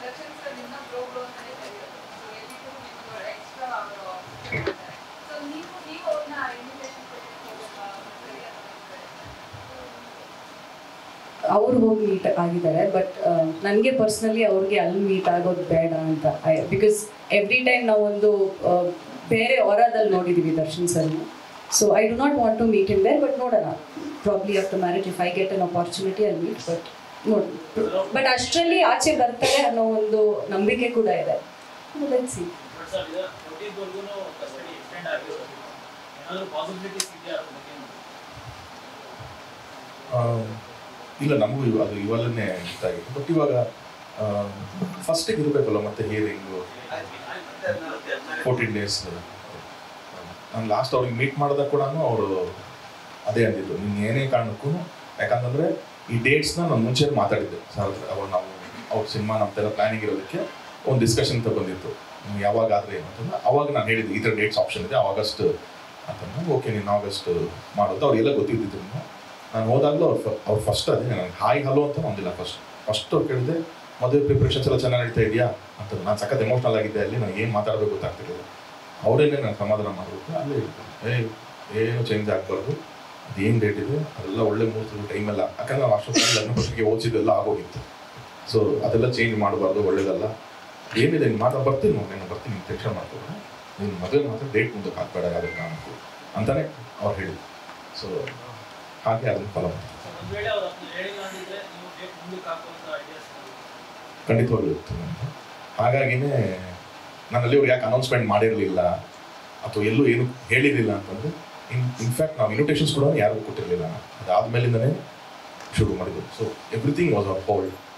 ಅವರು ಹೋಗಿ ಮೀಟ್ ಆಗಿದ್ದಾರೆ, ಬಟ್ ನನಗೆ ಪರ್ಸ್ನಲಿ ಅವ್ರಿಗೆ ಅಲ್ಲಿ ಮೀಟ್ ಆಗೋದು ಬೇಡ ಅಂತ. ಬಿಕಾಸ್ ಎವ್ರಿ ಟೈಮ್ ನಾವೊಂದು ಬೇರೆ ಹೊರದಲ್ಲಿ ನೋಡಿದ್ದೀವಿ ದರ್ಶನ್ ಸರ್ನ. So I do not want to meet in there, but ನೋಡೋಣ, probably after marriage if I get an opportunity ಅಲ್ಲಿ ಮೀಟ್. ಬಟ್ ನೋಡಿ, ಬಟ್ ಅಷ್ಟರಲ್ಲಿ ಆಚೆ ಬರ್ತಾರೆ ಅನ್ನೋ ಒಂದು ನಂಬಿಕೆ ಕೂಡ ಇದೆ. Let's see. ಇಲ್ಲ, ನಮಗೂ ಅದು ಇವಾಗಲೇ ಗೊತ್ತಾಗಿತ್ತು. ಬಟ್ ಇವಾಗ ಫಸ್ಟಿಗೆ ಇರಬೇಕಲ್ಲ, ಮತ್ತೆ ಹಿಯರಿಂಗು 14 days. ನಾನು ಲಾಸ್ಟ್ ಅವ್ರಿಗೆ ಮೀಟ್ ಮಾಡಿದಾಗ ಕೂಡ ಅವರು ಅದೇ ಅಂದಿದ್ದು, ನಿಮ್ಗೆ ಏನೇ ಕಾರಣಕ್ಕೂ, ಯಾಕಂತಂದರೆ ಈ ಡೇಟ್ಸ್ನ ನಾನು ಮುಂಚೆ ಮಾತಾಡಿದ್ದೆ ಸರ್. ಅವಾಗ ನಾವು ಅವ್ರ ಸಿನಿಮಾ ನಮ್ದೆಲ್ಲ ಪ್ಲ್ಯಾನಿಂಗ್ ಇರೋದಕ್ಕೆ ಒಂದು ಡಿಸ್ಕಷನ್ ಅಂತ ಬಂದಿತ್ತು, ಯಾವಾಗ ಆದರೆ ಏನು ಅಂತಂದ್ರೆ. ಅವಾಗ ನಾನು ಹೇಳಿದ್ದೆ ಈ ಥರ ಡೇಟ್ಸ್ ಆಪ್ಷನ್ ಇದೆ ಆಗಸ್ಟ್ ಅಂತಂದ್ರೆ. ಓಕೆ, ನೀನು ಆಗಸ್ಟ್ ಮಾಡೋದು ಅವ್ರಿಗೆಲ್ಲ ಗೊತ್ತಿದ್ದಿತ್ತು. ನಾನು ಹೋದಾಗಲೂ ಅವ್ರು ಫಸ್ಟ್ ಅದೇ ನನಗೆ ಹಾಯ್ ಹಲೋ ಅಂತ ಒಂದಿಲ್ಲ. ಫಸ್ಟ್ ಅವ್ರು ಕೇಳಿದೆ, ಮದುವೆ ಪ್ರಿಪ್ರೇಷನ್ಸ್ ಎಲ್ಲ ಚೆನ್ನಾಗಿ ನಡೀತಾ ಇದೆಯಾ ಅಂತ. ನಾನು ಸಖತ್ ಎಮೋಷ್ನಲ್ ಆಗಿದ್ದೆ ಅಲ್ಲಿ, ನನಗೆ ಏನು ಮಾತಾಡಬೇಕು ಗೊತ್ತಾಗ್ತಿರಲಿಲ್ಲ. ಅವರೇನೇ ನಾನು ಸಮಾಧಾನ ಮಾಡಬೇಕು, ಅಲ್ಲೇ ಏನು ಚೇಂಜ್ ಆಗಬಾರ್ದು, ಅದೇನು ಡೇಟ್ ಇದೆ ಅದೆಲ್ಲ ಒಳ್ಳೆ ಮುಹೂರ್ತದ ಟೈಮೆಲ್ಲ. ಯಾಕಂದ್ರೆ ನಾವು ಅಷ್ಟೊತ್ತಿಗೆ ಲಗ್ನ ಪತ್ರಿಕೆ ಓದಿದ್ದೆಲ್ಲ ಆಗೋಗಿತ್ತು. ಸೊ ಅದೆಲ್ಲ ಚೇಂಜ್ ಮಾಡಬಾರ್ದು, ಒಳ್ಳೇದಲ್ಲ. ಏನಿದೆ ನೀನು ಮಾತ್ರ ಬರ್ತೀನಿ, ನಾನು ಬರ್ತೀನಿ, ನೀನು ಟೆನ್ಷನ್ ಮಾಡ್ಕೊಬೇಡ, ನೀನು ಮದುವೆ ಮಾತ್ರ ಡೇಟ್ ಮುಂದಕ್ಕೆ ಹಾಕಬೇಡ ಯಾವುದೇ ಕಾರಣಕ್ಕೂ ಅಂತಲೇ ಅವ್ರು ಹೇಳಿದ್ರು. ಸೊ ಹಾಗೆ ಅದನ್ನು ಫಾಲೋ ಮಾಡ್ತೀನಿ. ಖಂಡಿತವಾಗ್ಲೂ ಇತ್ತು ನನಗೆ. ಹಾಗಾಗಿನೇ ನಾನು ಅಲ್ಲಿ ಅವ್ರಿಗೆ ಯಾಕೆ ಅನೌನ್ಸ್ಮೆಂಟ್ ಮಾಡಿರಲಿಲ್ಲ ಅಥವಾ ಎಲ್ಲೂ ಏನು ಹೇಳಿರಲಿಲ್ಲ ಅಂತಂದರೆ, ಇನ್ಫ್ಯಾಕ್ಟ್ ನಾವು ಇನ್ವಿಟೇಷನ್ಸ್ ಕೂಡ ಯಾರಿಗೂ ಕೊಟ್ಟಿರಲಿಲ್ಲ. ಅದಾದಮೇಲಿಂದನೇ ಶುರು ಮಾಡಿದ್ದು. So everything was on hold.